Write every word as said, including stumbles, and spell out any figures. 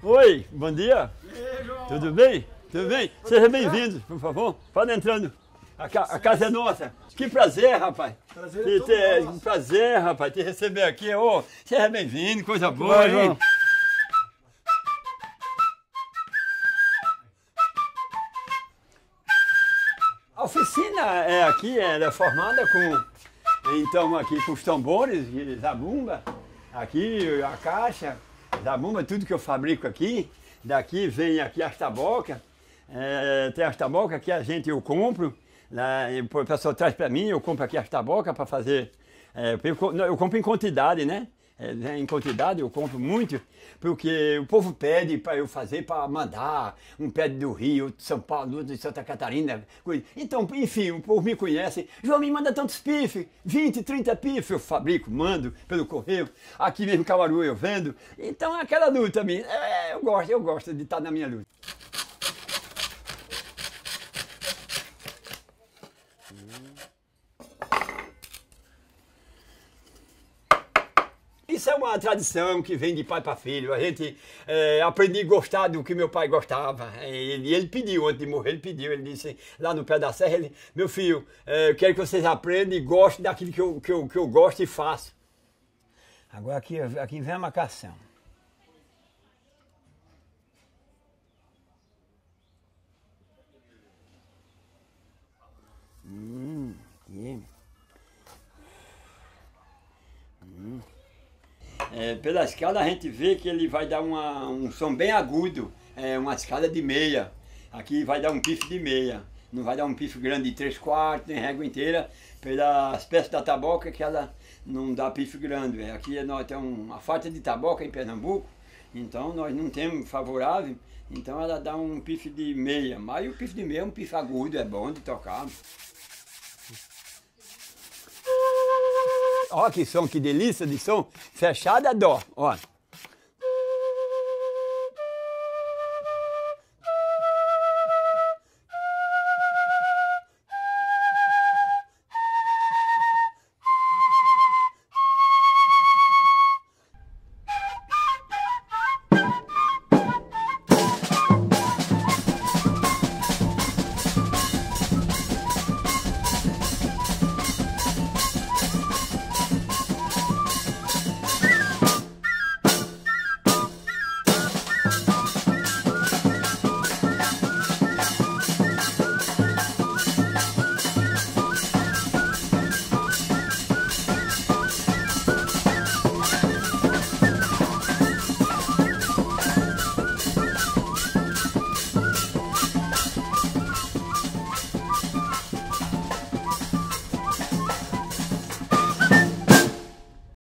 Oi, bom dia. E aí, João? Tudo bem? Tudo bem? Seja bem-vindo, por favor. Pode entrando. A, ca a casa é nossa. Que prazer, rapaz. Prazer Que é todo te, nosso. um prazer, rapaz, te receber aqui. Ô, seja bem-vindo, coisa boa, João. hein? A oficina é aqui, ela é formada com, então, aqui com os tambores, e zabumba, aqui a caixa, zabumba, tudo que eu fabrico aqui. Daqui vem aqui as tabocas, é, tem as tabocas que a gente, eu compro, lá, o pessoal traz para mim, eu compro aqui as tabocas para fazer, é, eu, eu compro em quantidade, né? É, em quantidade eu compro muito, porque o povo pede para eu fazer, para mandar, um pede do Rio, de São Paulo, de Santa Catarina. Então, enfim, o povo me conhece. João, me manda tantos pifes, vinte, trinta pifes, eu fabrico, mando pelo correio. Aqui mesmo em Caruaru eu vendo. Então é aquela luta minha. É, eu gosto, eu gosto de estar na minha luta. Isso é uma tradição que vem de pai para filho. A gente é, aprendi a gostar do que meu pai gostava. E ele, ele pediu, antes de morrer, ele pediu. Ele disse, lá no pé da serra, ele, meu filho, é, eu quero que vocês aprendam e gostem daquilo que eu, que eu, que eu gosto e faço. Agora aqui, aqui vem a marcação. Hum, aqui. Hum. É, pela escala a gente vê que ele vai dar uma, um som bem agudo, é, uma escala de meia. Aqui vai dar um pife de meia, não vai dar um pife grande de três quartos, nem régua inteira, pelas peças da taboca que ela não dá pife grande. Aqui nós temos uma falta de taboca em Pernambuco, então nós não temos favorável, então ela dá um pife de meia, mas o pife de meia é um pife agudo, é bom de tocar. Ó que som, que delícia de som, fechado é dó, ó.